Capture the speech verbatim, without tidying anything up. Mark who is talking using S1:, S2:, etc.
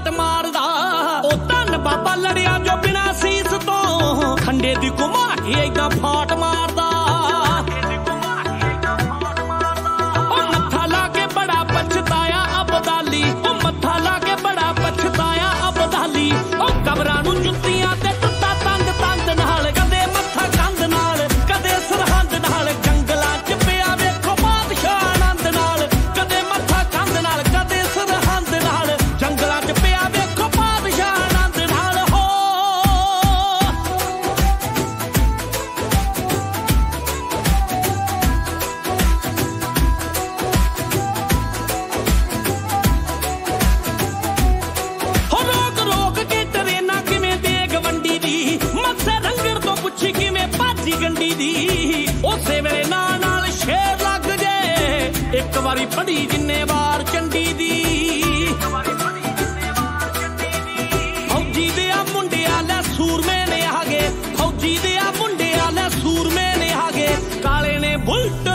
S1: फाट मारदा ओ धन बाबा लड़िया जो बिना सीस तो खंडे दी घुमा के ऐदा फाट मारदा ओ मत्था ला के बड़ा पछताया अबदाली ओ मत्था ला के बड़ा पछताया अबदाली ओ कबरां नूं जुत्तियां ते टुੱਟਾ तंग तंग नाल कदे मत्था कंध नाल कदे सरहंद नाल जंगलां च पिया वेखो बादशाह आनंद नाल कदे मत्था कंध नाल कदे सरहंद नाल जंगलां च पिया वेखो बादशाह आनंद नाल हो हो रोक रोक के ट्रेनां किवें देग वंडी दी मत्थे रंगण तो पुछी किवें भाजी गंडी दी उसे वेले नाल नाल शेर लग जे एक वारी पढ़ी जिन्ने वार चंडी दी फौजी दे आ मुंडे आले सूरमे ने आगे फौजी दे आ मुंडे आले सूरमे ने आगे काले ने बुलट